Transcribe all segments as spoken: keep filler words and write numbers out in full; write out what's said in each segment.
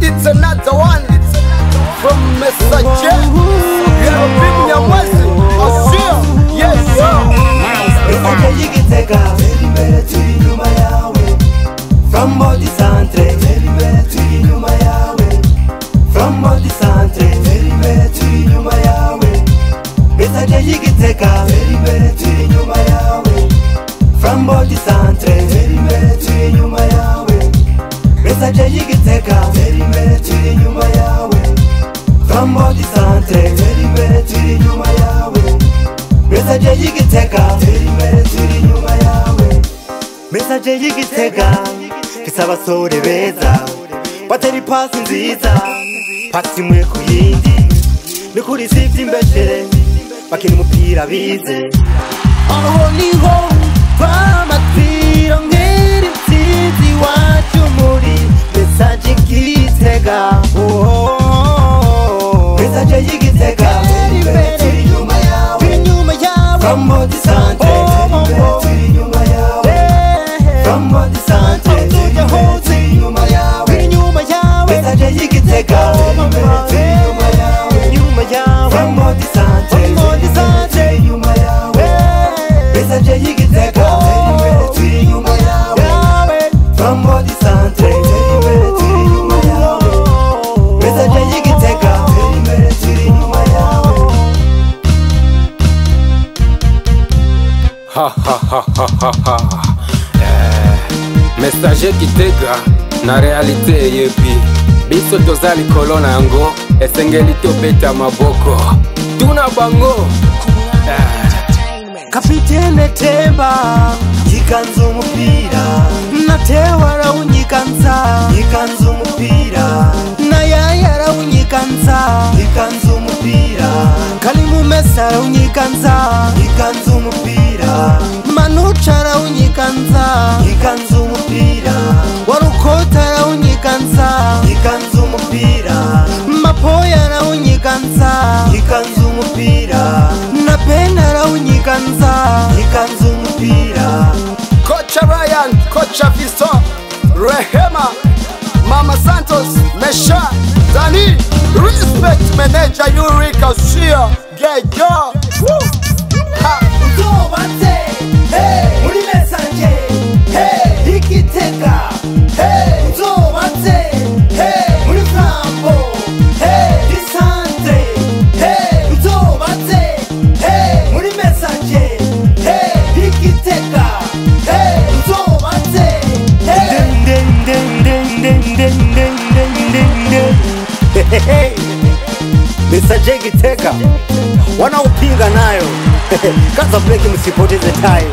It's another one from Mister J. Yeah, Bim Nyamwezi, Asia, yes. Mister J Yigitega, Mbele turi nyuma yawe. From Modi Santre, Mbele turi nyuma yawe. From Modi Santre, Mbele turi nyuma yawe. Mister J Yigitega, Mbele turi nyuma yawe. From Modi Santre, Mbele turi nyuma yawe. Mister J Yigitega, Mbele turi nyuma yawe. From Modi Santre, Mbele turi nyuma yawe. Mister J Yigitega, Mbele turi nyuma yawe. Mister J Yigitega, fise abasore beza batera ipasi nziza, pasi imwe ku yindi, ni kuri sivye imbeshere, bakina umupira bize. Aho niho bamatiro ngeri intsinzi iwacu muri Mister J Yigitega. Mister J Yigitega, mbere turi nyuma yawe. From Modi Santre, mbere turi nyuma yawe. From Modi Santre, mbere turi nyuma yawe. Mister J Yigitega, mbere turi nyuma yawe. From Modi Santre, mbere turi nyuma yawe. Mister J Yigitega, mbere turi nyuma yawe. From Modi Santre, mbere turi nyuma yawe. Mister J Yigitega, mbere turi nyuma yawe. Ha ha ha ha ha ha. Eh, Mister J Yigitega na realite yepi biso tozali kolona yango esengeli tobeta maboko tuna bango. eh. Kapitene Temba yikanze umupira, natewa arawunyikanza, yikanze umupira, na yaya arawunyikanza, yikanze umupira, Kalimu Mesa arawunyikanza, yikanze umupira, Manucha arawunyikanza, yikanze umupira, Warukota arawunyikanza, yikanze umupira, Mapoya arawunyikanza, yikanze umupira, Napenda arawunyikanza, yikanze umupira. Coach Ryan, Coach Viso, Rehema, Mama Santos, Mesha, Dani, respect manager Eureka Shia, yeah, yeah. Woo. Ha. Uzobatse, hey, muri Mesanje, hey, Yigitega, hey, uzobatse, hey, muri Flambo, hey, Disante, hey, uzobatse, hey, muri Mesanje, hey, Yigitega, hey, uzobatse, hey. Den den den den den den den den den. Hey, Mister J Yigitega, wanaopinga nayo kaza break, msipoteze time.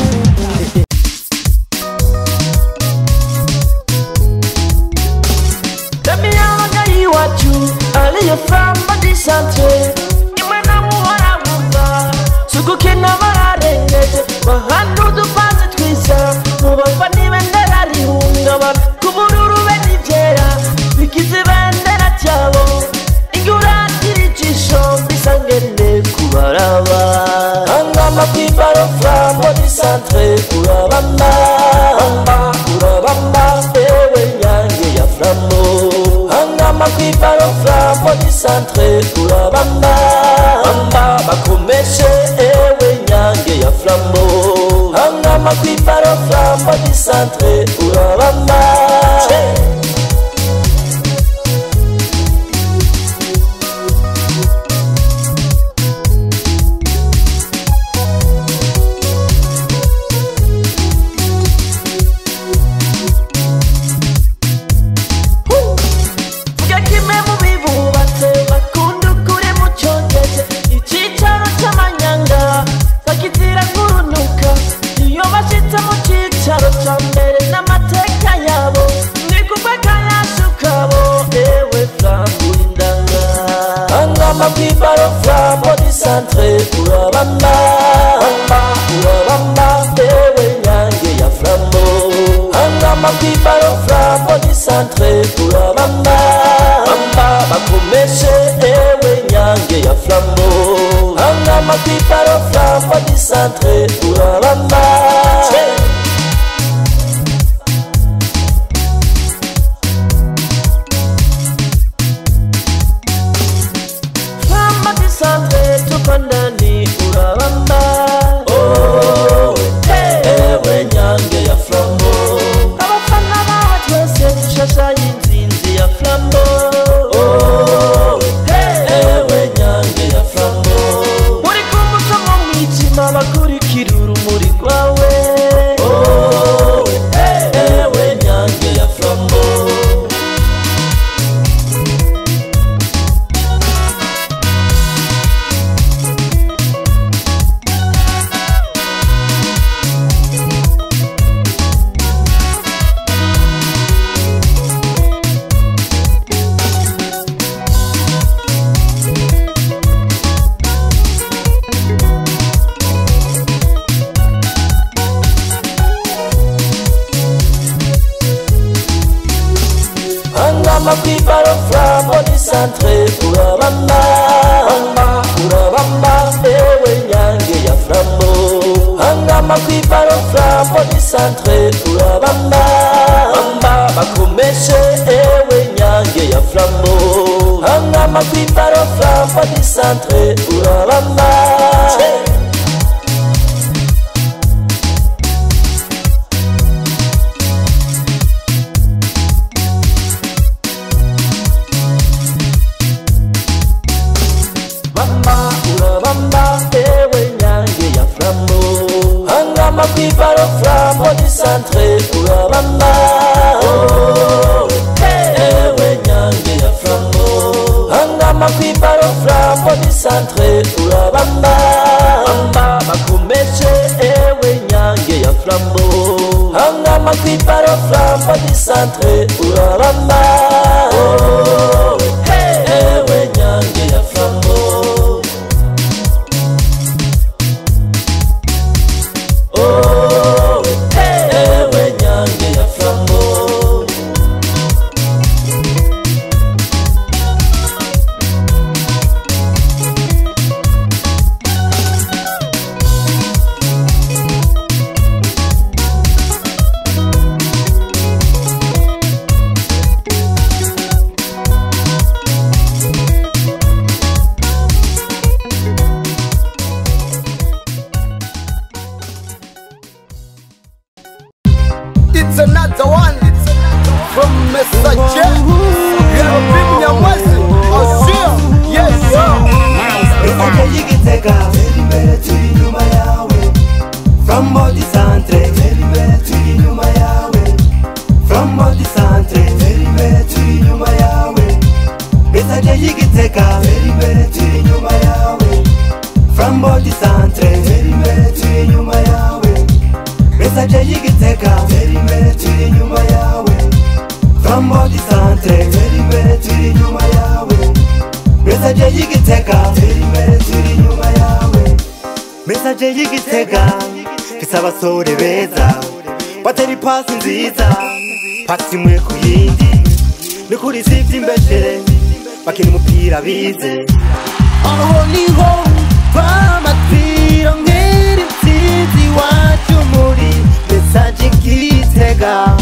Aliye from Modi Santre, imwe na muhora wumva sugukina bararengeje bahantu dupanze twiza mubava n'ibendera rihungaba kubururu benivyera bigize ibendera ryabo inguragira ijisho bisangene kubaraba angama kwibaro from Modi Santre urabamba amba urabamba ewe nyange ya Flambo. Angama kwibaro from Modi Santre urabamba amba bakomeshe ewe nyange ya Flambo. Angama kwibaro from Modi Santre urabamba. Angama kwibaro from Modi Santre urabamba amba urabamba ewe nyange ya Flambo. Angama kwibaro from Modi Santre urabamba amba bakomeshe ewe nyange ya Flambo. Angama kwibaro from Modi Santre urabamba. ya flambo. Oh, ewe nyange ya flambo. Muri kumuca mu mwijima bakurikira urumuri rwawe. Oh, ewe nyange ya flambo. Angama kwibaro flambo di centre urabamba. Amba urabamba ewe nyange ya flambo. Angama kwibaro flambo di centre urabamba. Amba bakomeshe ewe nyange ya flambo. Angama kwibaro flambo di centre urabamba. Bamba, urabamba, ewe nyange ya flambo. Angama kwibaro flambo di centre urabamba. Oh, ewe nyange ya flambo. Angama kwibaro flambo di centre urabamba. Amba bakomeshe ewe nyange ya flambo. Angama kwibaro flambo di centre urabamba. Oh, ewe nyange ya flambo. It's another one from Mister J. Yeah, Big Nyamwezi. Oh, sure. Yes, sir. Mesaje y'igitega tera imbere turi inyuma yawe. From Modi Centre tera imbere turi inyuma yawe. From Modi Centre tera imbere turi inyuma yawe. Mesaje y'igitega tera imbere turi inyuma yawe. From Modi Centre tera imbere turi inyuma yawe. Mesaje y'igitega tera imbere turi inyuma yawe. From Modi Centre tera imbere turi inyuma yawe. Mesaje y'igitega tera imbere turi inyuma yawe. Mesaje y'igitega mfise abasore beza batera ipasi nziza, pasi imwe ku yindi ni kuri sivye imbeshere bakina umupira bize. Aho niho bamatiro ngeri mtizi wacu muri Mesaje y'igitega.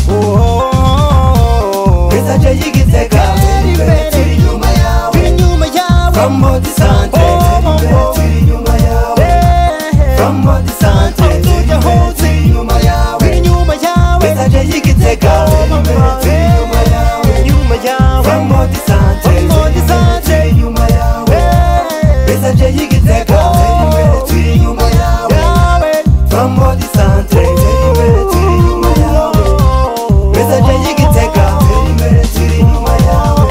Mesaje y'igitega tera imbere turi inyuma yawe. From Modi Centre tera imbere turi inyuma yawe. From Modi Centre tera imbere turi inyuma yawe. Mesaje y'igitega tera imbere turi inyuma yawe. From Modi Centre tera inyuma yawe. Mesaje y'igitega tera imbere turi inyuma yawe. From Modi Centre tera imbere turi inyuma yawe. Mesaje y'igitega tera imbere turi inyuma yawe.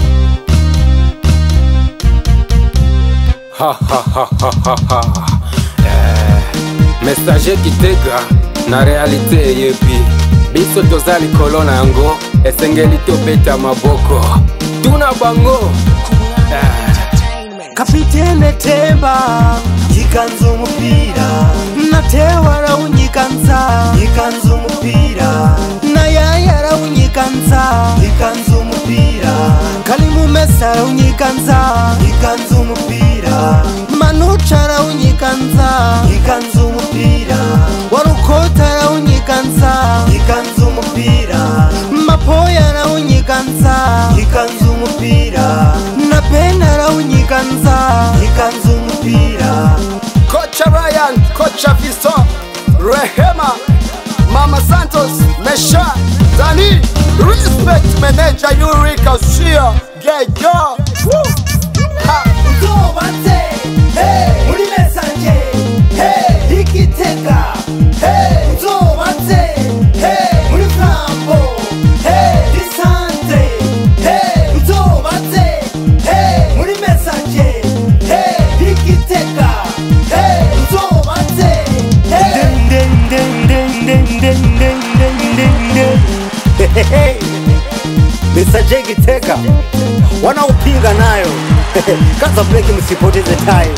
Ha ha ha ha ha ha. Eh, Messager Gitega na realite yepi. Biso tozali kolona yango esengeli tobeta maboko. Tuna bango. Eh. Kapitene Temba Yikanze umupira natewa arawunyikanza. Yikanze umupira Na yaya arawunyikanza. Yikanze umupira Kalimu Mesa arawunyikanza. Yikanze umupira Manucha arawunyikanza. Yikanze umupira Warukota arawunyikanza. Yikanze umupira Mapoya arawunyikanza. Yikanze umupira Napenda arawunyikanza. Yikanze umupira Kocha Ryan, Kocha Viso, Rehema, Mama Santos, Mesha, Dani, respect manager Eureka Shia, yeah, yeah. Woo. Ha. Uzobatse, hey, muri mesanje, hey, Igitega, hey, uzobatse, hey, muri Flambo, hey, Disante, hey, uzobatse, hey, muri mesanje, hey, Igitega, hey, uzobatse, hey. Ding ding ding ding ding ding ding ding ding. Hey, hey. Message Gitega wanaopinga nayo kaza breki, msipoteze time.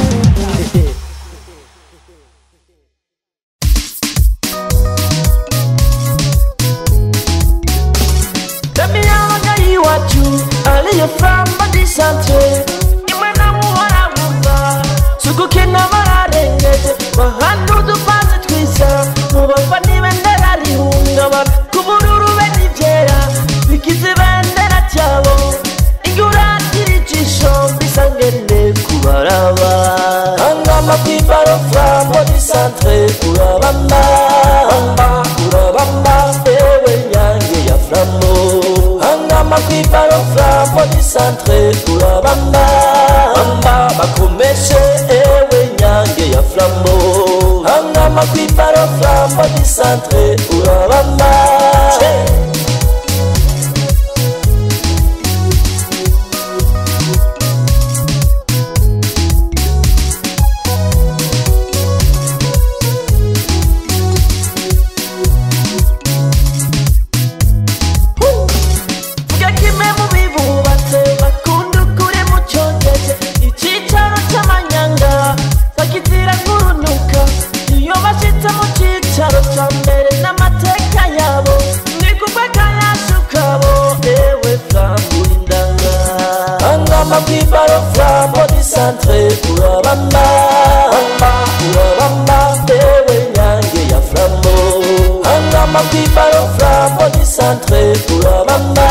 Aliye from the centre, imana muhora wumva sugukina bararengeje bahantu dupanze twiza mubava n'ibendera rihungabana kubururu benivyera bigize ibendera cyabo inguragira ijisho bisangene kubaraba angama kwibaro from the centre urabamba amba urabamba ewe nyange ya Flambo angama kwibaro from the centre urabamba amba bakomeshe ewe nyange ya Flambo angama kwibaro from the centre urabamba People from the centre urabamba amba urabamba ewe nyange ya Flambo angama people from the centre urabamba.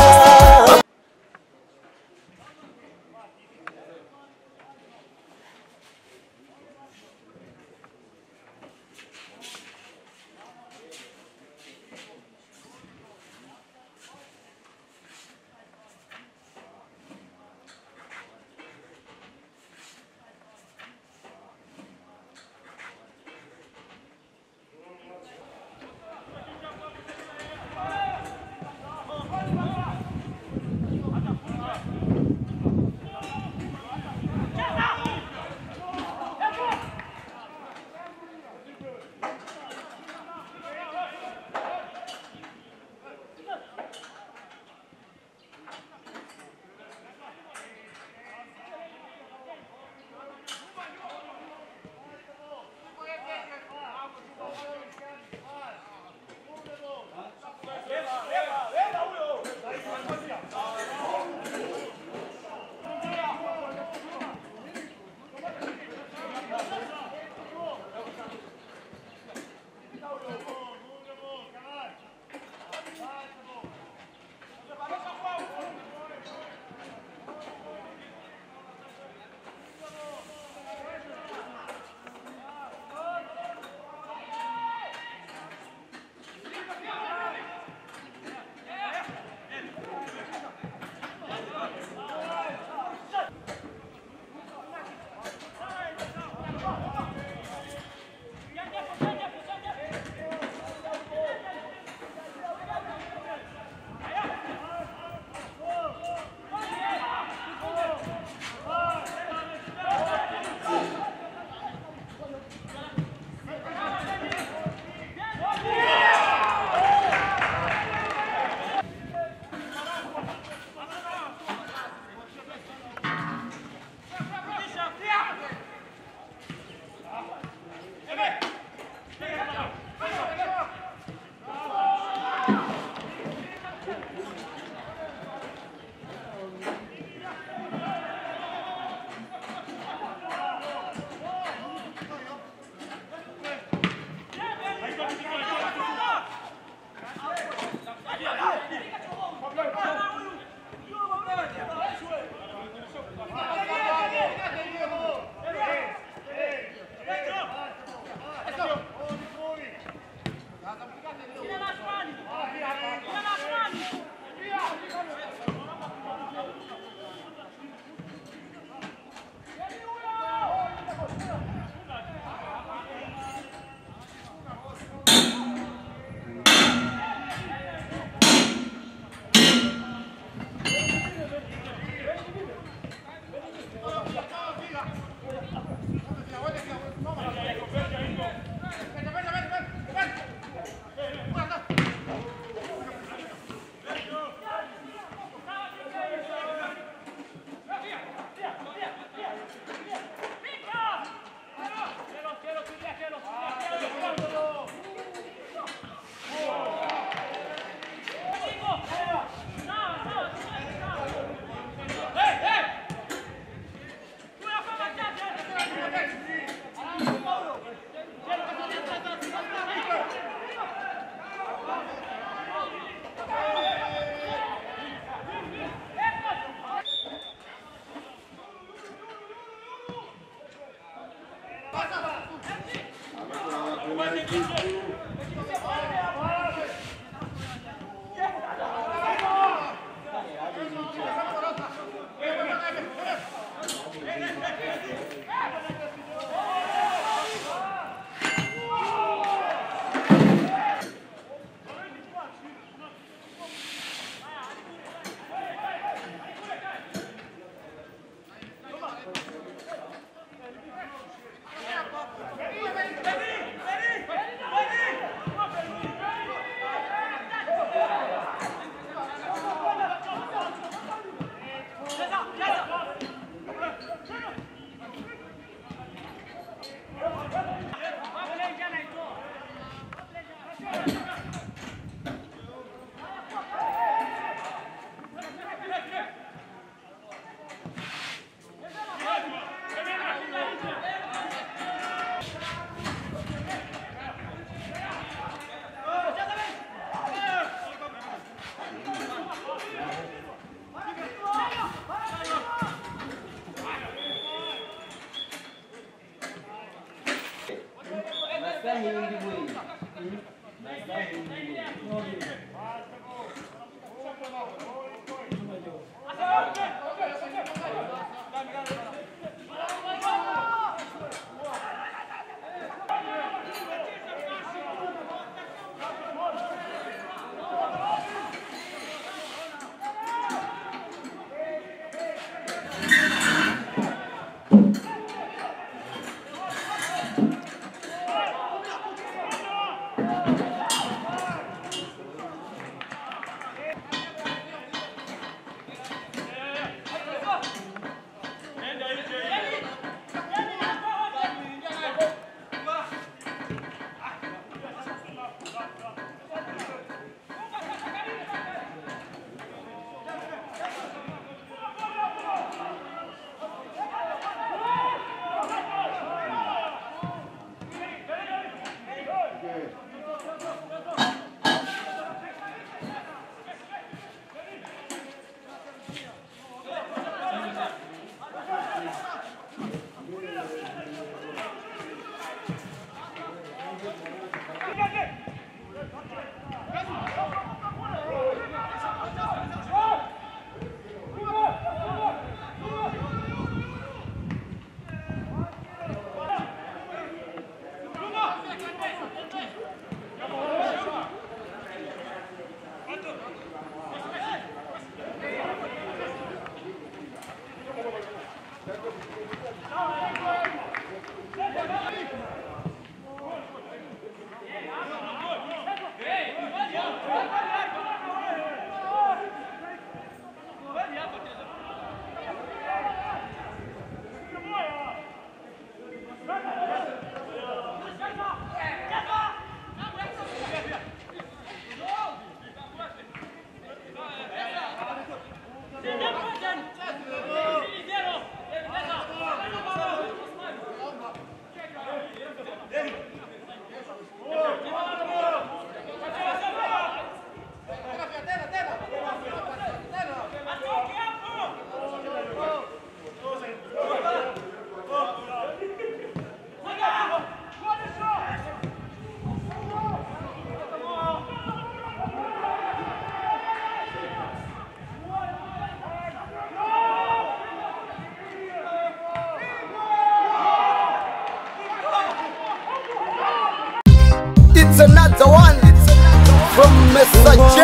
It's another one from Mister J.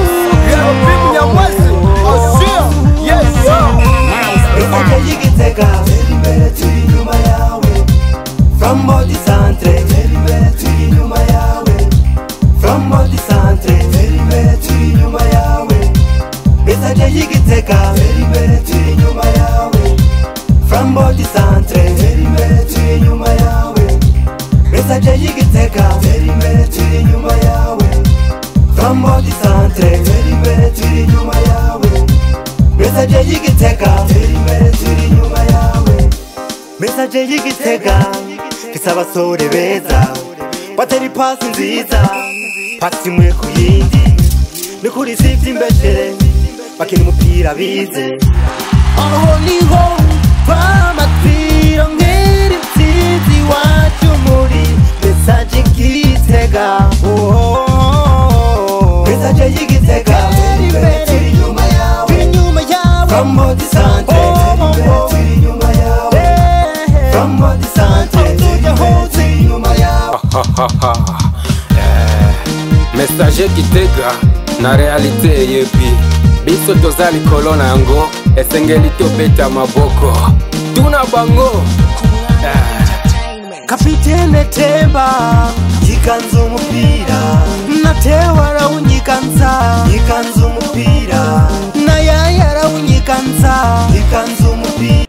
Yeah, big Nyamwezi. Oh, sure. Yes, sure. Esa yigitega Mbele turi nyuma yawe From Modi Centre Mbele turi nyuma yawe From Modi Centre Mbele turi nyuma yawe Esa yigitega Mbele turi nyuma yawe From Modi Centre Mbele turi nyuma yawe Esa yigitega Mbele turi nyuma yawe From Modi Centre Mbele turi nyuma yawe Message y'igitega imbere turi nyuma yawe Message y'igitega fisa abasore beza bateri pasi nziza pasi imwe ku yindi ni kuri sivye imbeshere bakina umupira bize aho niho bamatwira ngeri mtizi wacu muri Message y'igitega Message y'igitega turi imbere turi inyuma yawe From body centre turi imbere turi inyuma yawe From body centre turi imbere turi inyuma yawe Message Gitega na realite yepi biso toza likolo na yango esengeli tobeta maboko tuna bango Kapitene Temba Nyikanza umupira natewa arawunyikanza Nyikanza umupira na yaya arawunyikanza Nyikanza umupira